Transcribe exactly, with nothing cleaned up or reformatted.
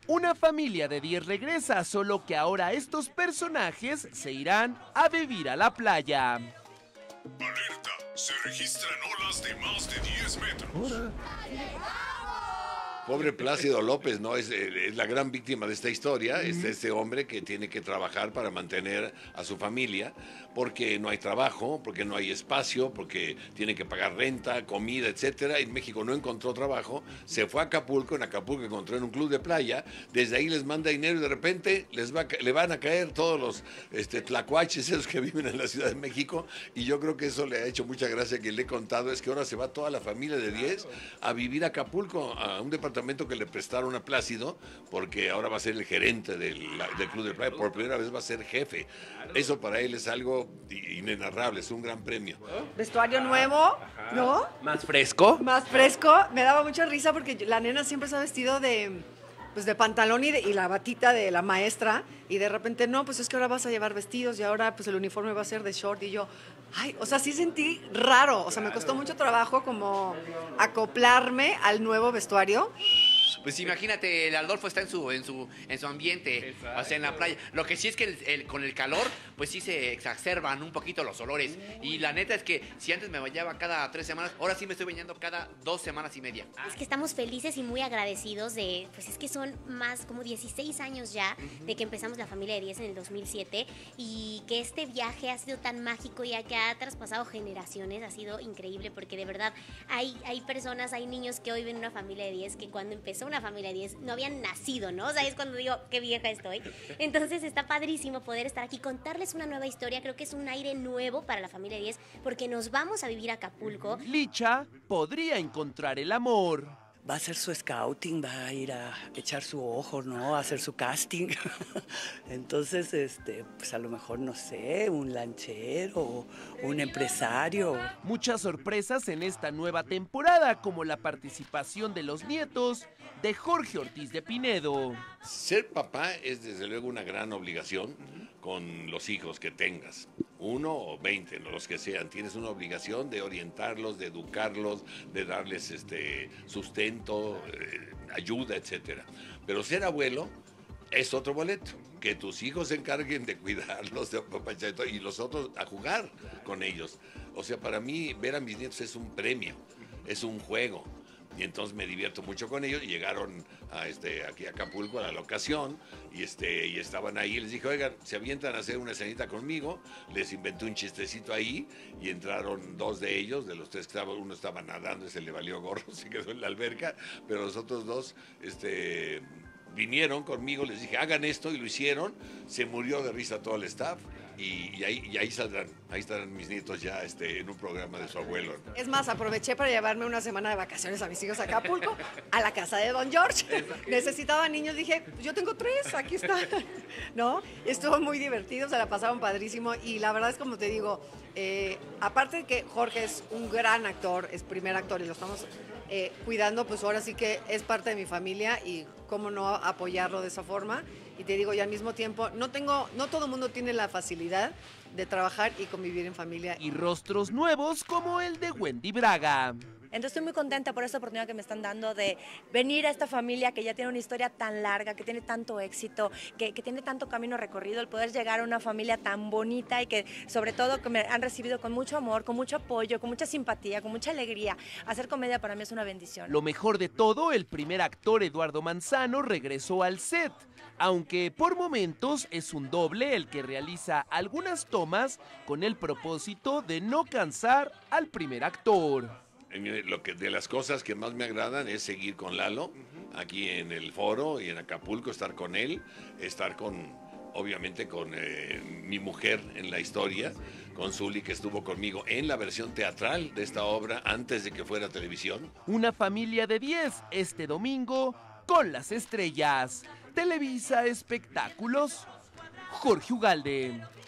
Una familia de diez regresa, solo que ahora estos personajes se irán a vivir a la playa. Alerta, se registran olas de más de diez metros. Ahora. Pobre Plácido López, ¿no? Es, es la gran víctima de esta historia, es este hombre que tiene que trabajar para mantener a su familia, porque no hay trabajo, porque no hay espacio, porque tiene que pagar renta, comida, etcétera. En México no encontró trabajo, se fue a Acapulco, en Acapulco encontró en un club de playa, desde ahí les manda dinero y de repente les va, le van a caer todos los este, tlacuaches esos que viven en la Ciudad de México, y yo creo que eso le ha hecho mucha gracia que le he contado, es que ahora se va toda la familia de diez a vivir a Acapulco, a un departamento que le prestaron a Plácido, porque ahora va a ser el gerente del, del club de playa, por primera vez va a ser jefe. Eso para él es algo inenarrable, es un gran premio. Vestuario nuevo, ¿no? ¿Más fresco? Más fresco. Me daba mucha risa porque la nena siempre se ha vestido de, pues de pantalón y, de, y la batita de la maestra, y de repente, no, pues es que ahora vas a llevar vestidos y ahora pues el uniforme va a ser de short, y yo, ay, o sea, sí sentí raro, o sea, me costó mucho trabajo como acoplarme al nuevo vestuario. Pues imagínate, el Adolfo está en su en su en su ambiente, exacto, o sea, en la playa. Lo que sí es que el, el, con el calor, pues sí se exacerban un poquito los olores. Y la neta es que si antes me bañaba cada tres semanas, ahora sí me estoy bañando cada dos semanas y media. Es que estamos felices y muy agradecidos de, pues es que son más como dieciséis años ya de que empezamos la familia de diez en el dos mil siete, y que este viaje ha sido tan mágico y que ha traspasado generaciones, ha sido increíble, porque de verdad hay, hay personas, hay niños que hoy ven una familia de diez que cuando empezó una familia de diez no habían nacido, ¿no? O sea, es cuando digo, qué vieja estoy. Entonces está padrísimo poder estar aquí, contarles una nueva historia. Creo que es un aire nuevo para la familia de diez, porque nos vamos a vivir a Acapulco. Licha podría encontrar el amor. Va a hacer su scouting, va a ir a echar su ojo, ¿no? A hacer su casting. Entonces, este, pues a lo mejor, no sé, un lanchero, un empresario. Muchas sorpresas en esta nueva temporada, como la participación de los nietos de Jorge Ortiz de Pinedo. Ser papá es desde luego una gran obligación con los hijos que tengas. Uno o veinte, no los que sean, tienes una obligación de orientarlos, de educarlos, de darles este sustento, eh, ayuda, etcétera. Pero ser abuelo es otro boleto, que tus hijos se encarguen de cuidarlos, de apapachar y los otros a jugar con ellos. O sea, para mí ver a mis nietos es un premio, es un juego. Y entonces me divierto mucho con ellos, y llegaron a este, aquí a Acapulco a la locación, y, este, y estaban ahí, les dije, oigan, se avientan a hacer una escenita conmigo, les inventé un chistecito ahí, y entraron dos de ellos, de los tres que estaban, uno estaba nadando y se le valió gorro, se quedó en la alberca, pero los otros dos, este... vinieron conmigo, les dije, hagan esto, y lo hicieron, se murió de risa todo el staff, y, y, ahí, y ahí saldrán, ahí estarán mis nietos ya este, en un programa de su abuelo. Es más, aproveché para llevarme una semana de vacaciones a mis hijos a Acapulco, a la casa de Don George. Necesitaba niños, dije, pues yo tengo tres, aquí están, ¿no? Estuvo muy divertido, se la pasaron padrísimo, y la verdad es como te digo, eh, aparte de que Jorge es un gran actor, es primer actor y lo estamos eh, cuidando, pues ahora sí que es parte de mi familia, y cómo no apoyarlo de esa forma. Y te digo, y al mismo tiempo, no tengo, no todo el mundo tiene la facilidad de trabajar y convivir en familia. Y rostros nuevos como el de Wendy Braga. Entonces estoy muy contenta por esta oportunidad que me están dando de venir a esta familia que ya tiene una historia tan larga, que tiene tanto éxito, que, que tiene tanto camino recorrido, el poder llegar a una familia tan bonita y que sobre todo que me han recibido con mucho amor, con mucho apoyo, con mucha simpatía, con mucha alegría. Hacer comedia para mí es una bendición. Lo mejor de todo, el primer actor Eduardo Manzano regresó al set, aunque por momentos es un doble el que realiza algunas tomas con el propósito de no cansar al primer actor. Lo que de las cosas que más me agradan es seguir con Lalo aquí en el foro y en Acapulco, estar con él, estar con, obviamente, con eh, mi mujer en la historia, con Zuli, que estuvo conmigo en la versión teatral de esta obra antes de que fuera televisión. Una familia de diez este domingo con las estrellas. Televisa Espectáculos, Jorge Ugalde.